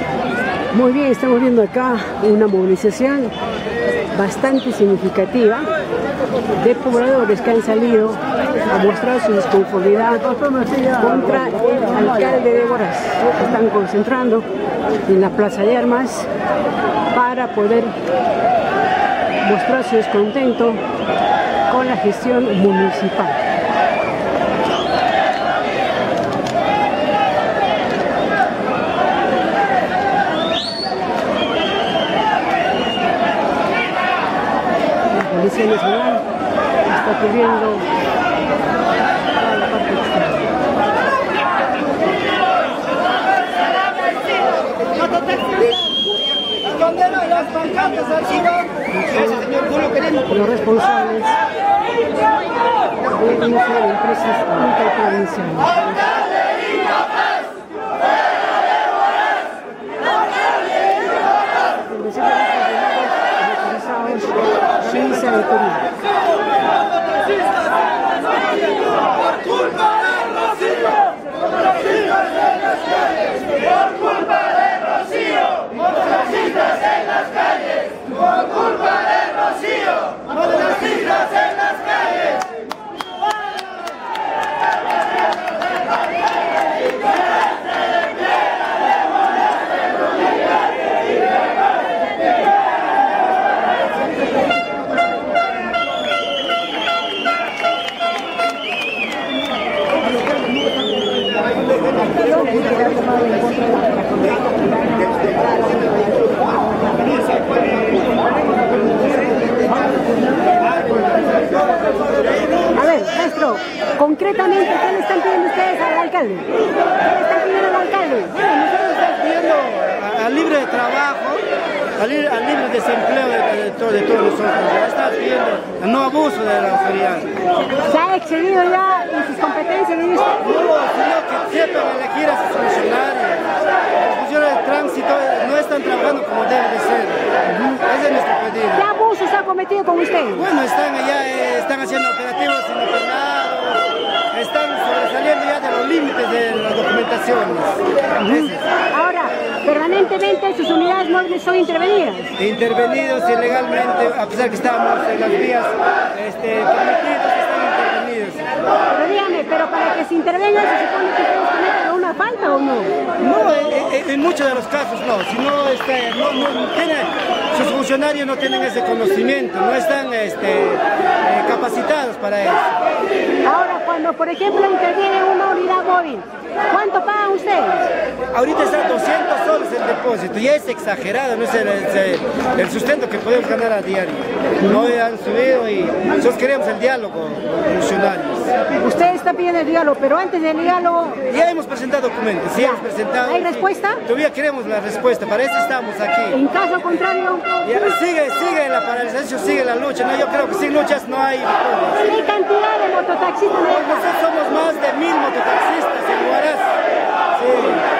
Muy bien, estamos viendo acá una movilización bastante significativa de pobladores que han salido a mostrar su disconformidad contra el alcalde de Huaraz. Se están concentrando en la Plaza de Armas para poder mostrar su descontento con la gestión municipal. La Policía Nacional está cubriendo toda la parte externa. Los responsables de una empresas interprovinciales. Suiza y Perú. Por culpa de Rocío, montañistas en las calles. Por culpa de Rocío, montañistas en las calles. Por culpa de Rocío, montañistas en las calles. A ver, maestro, concretamente, ¿qué le están pidiendo ustedes al alcalde? ¿Qué le están pidiendo al alcalde? Nosotros estamos pidiendo al libre trabajo, al libre desempleo de todos nosotros. Ya estamos pidiendo el no abuso de la autoridad. ¿Se ha excedido ya en sus competencias? No, sino que sepan elegir a sus funcionarios. Los funcionarios de tránsito no están trabajando como debe de ser. Ese es nuestro pedido. ¿Qué abusos ha cometido con ustedes? Bueno, están allá, están haciendo operativos inopinados, están sobresaliendo ya de los límites de las documentaciones. Ahora, permanentemente sus unidades móviles son intervenidas. Intervenidos ilegalmente, a pesar que estábamos en las vías permitidas, están intervenidos. Pero dígame, pero para que se intervenga, ¿se supone que ustedes cometen una falta o no? No, en muchos de los casos no, sino sus funcionarios no tienen ese conocimiento, no están capacitados para eso. Ahora, cuando por ejemplo interviene una unidad móvil, ¿cuánto pagan ustedes? Ahorita está 200 soles el depósito, ya es exagerado, no es el sustento que podemos ganar a diario. No han subido y nosotros queremos el diálogo con los funcionarios. Usted está pidiendo el diálogo, pero antes del diálogo... Ya hemos presentado documentos, sí hemos presentado. ¿Hay respuesta? Todavía queremos la respuesta, para eso estamos aquí. En caso contrario... Ya, sigue la paralización, sigue la lucha, no, yo creo que sin luchas no hay victorias. ¿Qué cantidad de mototaxistas hay acá? Nosotros somos más de 1000 mototaxistas en Huaraz. Sí.